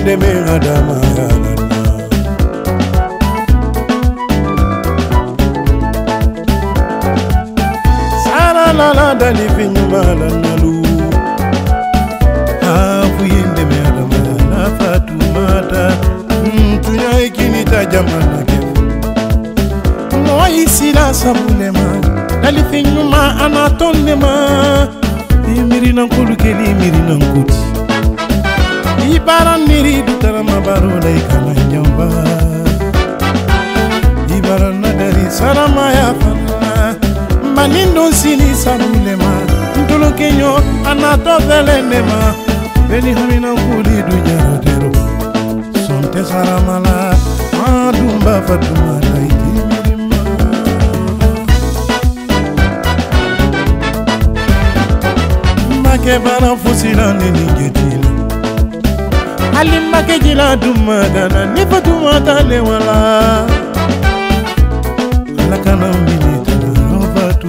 yende me adama yalana sara lala dali finyuma lanalu afu yende me adama yala Fatumata tunya ikini tajamana kefu moi sila sabulema dali finyuma anatonema miri nankulu keli miri nankuti ibaran miri dutara mabaro lai kana nyamba ibaran nadari sarama ya fana manindo sini sabulema ntolo kenyo anato velenema beni hamina kuli dunyara dero sonte saramala adumba Fatumata ke bara fusila ni getila alimma ke jila dumma dana ni Fatumata le wala ala kana mbini tana Fatu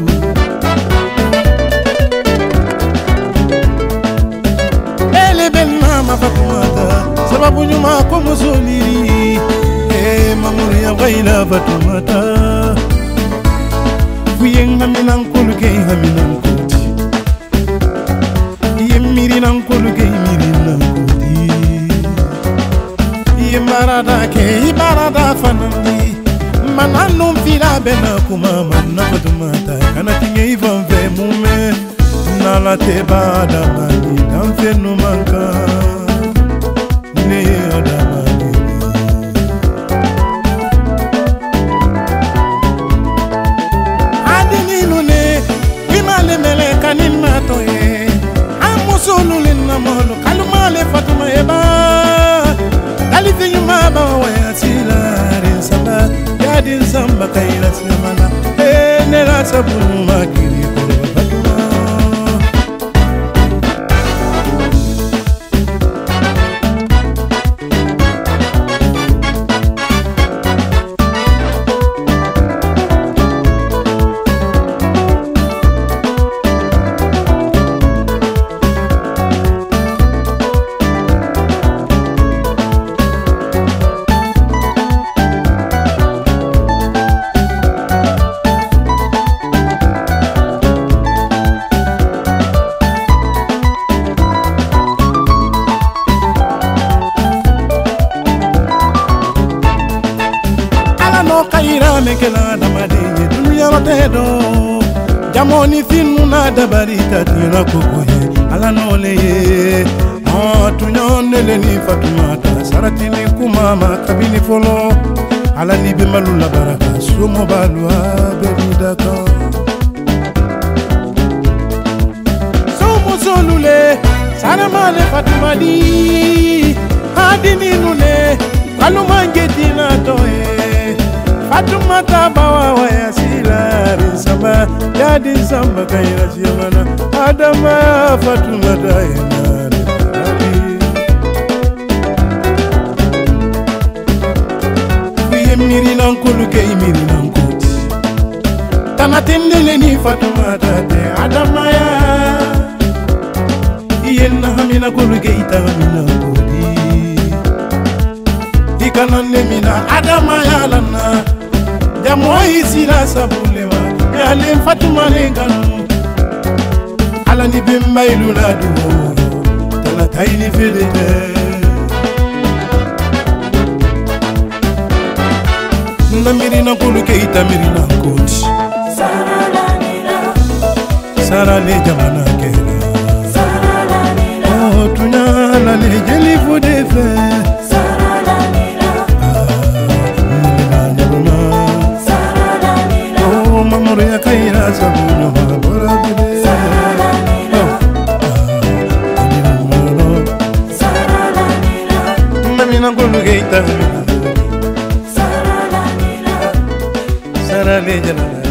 ele benna ma Fatumata sababu nyuma ko muzoliri mamuri ya baila Fatumata kuyenga minankulu ke haminanku miri nankulu ke miri nankudi imarada ke ibarada fanandi mananu fila bena kuma manna Fatumata kana tinge ivan ve mume nala te bada mani dan fe no manka ne adama adini nune bimale mele kanin matoye solo lena molo kaluma le Fatuma eba dali finyuma ba wa sila rin samba yadin samba kaira semana ne la sabunu makiri ko Fatuma kaira mekela damadinye dunia rotedo jamoni finu na dabarika tina kokoye ala noleye tunyonele ni Fatumata saratini kumama kabini folo ala ni bimalu la baraka sumo balwa bedidaka sumo solule saramale Fatumadi hadini nune kalumangetina toye Fatumata bawa wa sila samba yadi samba kaira siamana adama Fatumata enare kuye miri nankulu ke miri nankuti tanatendele ni Fatumata te adama ya yenna hamina kulu ke ita hamina kudi ikanane mina adama ya lana jamoi sila sabulema yale Fatuma lenganu ala ni bimba ilula duo tana taini fedele namiri na kulu ke ita miri na koti sara le jamana kera tunya la le jeli fudefe ya kaira sabunu bora bide mami na gulu geita sara le jala